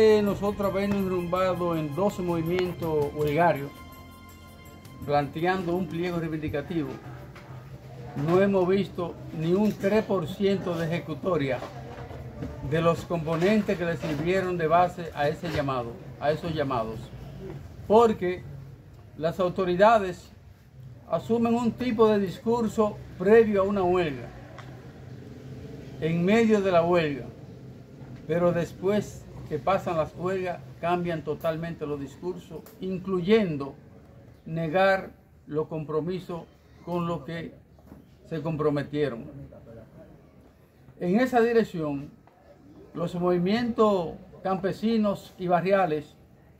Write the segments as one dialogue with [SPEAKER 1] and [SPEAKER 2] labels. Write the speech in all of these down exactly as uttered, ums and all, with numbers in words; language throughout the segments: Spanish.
[SPEAKER 1] de nosotros habernos enrumbado en doce movimientos huelgarios, planteando un pliego reivindicativo, no hemos visto ni un tres por ciento de ejecutoria de los componentes que le sirvieron de base a ese llamado, a esos llamados, porque las autoridades asumen un tipo de discurso previo a una huelga, en medio de la huelga, pero después que pasan las huelgas cambian totalmente los discursos, incluyendo negar los compromisos con los que se comprometieron. En esa dirección, los movimientos campesinos y barriales,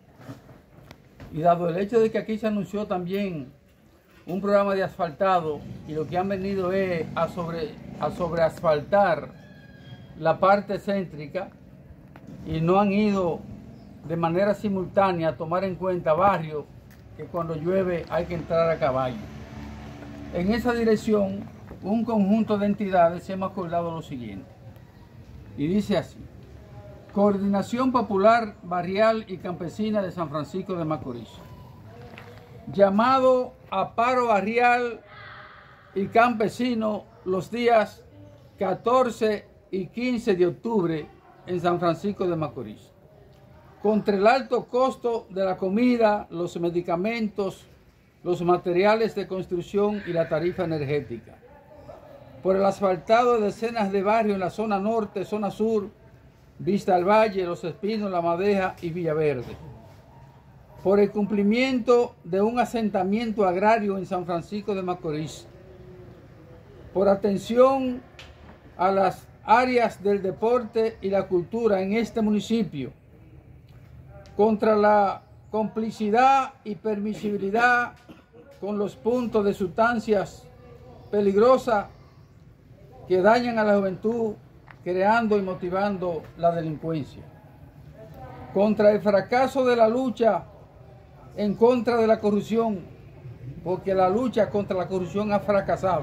[SPEAKER 1] y dado el hecho de que aquí se anunció también un programa de asfaltado, y lo que han venido es a sobre a sobreasfaltar la parte céntrica, y no han ido de manera simultánea a tomar en cuenta barrios que cuando llueve hay que entrar a caballo. En esa dirección, un conjunto de entidades hemos acordado lo siguiente, y dice así: Coordinación Popular Barrial y Campesina de San Francisco de Macorís. Llamado a paro barrial y campesino los días catorce y quince de octubre en San Francisco de Macorís, contra el alto costo de la comida, los medicamentos, los materiales de construcción y la tarifa energética, por el asfaltado de decenas de barrios en la zona norte, zona sur, Vista al Valle, Los Espinos, La Madeja y Villaverde, por el cumplimiento de un asentamiento agrario en San Francisco de Macorís, por atención a las áreas del deporte y la cultura en este municipio, contra la complicidad y permisibilidad con los puntos de sustancias peligrosas que dañan a la juventud, creando y motivando la delincuencia, contra el fracaso de la lucha en contra de la corrupción, porque la lucha contra la corrupción ha fracasado.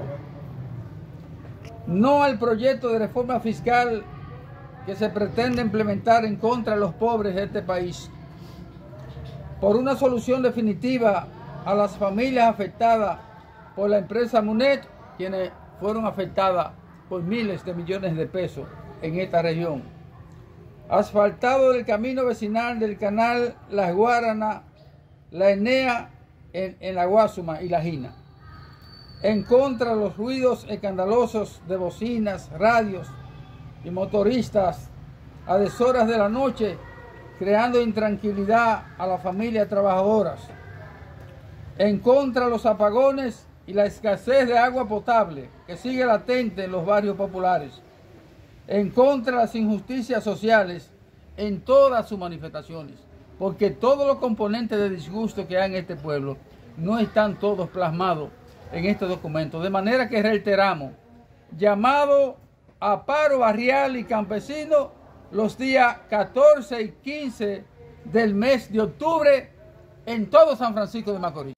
[SPEAKER 1] No al proyecto de reforma fiscal que se pretende implementar en contra de los pobres de este país, por una solución definitiva a las familias afectadas por la empresa Munet, quienes fueron afectadas por miles de millones de pesos en esta región. Asfaltado del camino vecinal del canal Las Guaranas, la Enea en, en la Guasuma y la Gina. En contra de los ruidos escandalosos de bocinas, radios y motoristas a deshoras de la noche, creando intranquilidad a las familias trabajadoras. En contra de los apagones y la escasez de agua potable que sigue latente en los barrios populares. En contra de las injusticias sociales en todas sus manifestaciones, porque todos los componentes de disgusto que hay en este pueblo no están todos plasmados en este documento. De manera que reiteramos, llamado a paro barrial y campesino los días catorce y quince del mes de octubre en todo San Francisco de Macorís.